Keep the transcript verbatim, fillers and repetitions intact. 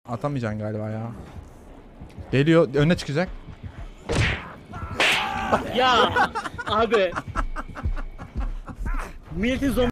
Atamayacaksın galiba ya. Geliyor, önüne çıkacak. Ya abi. Milletin zombi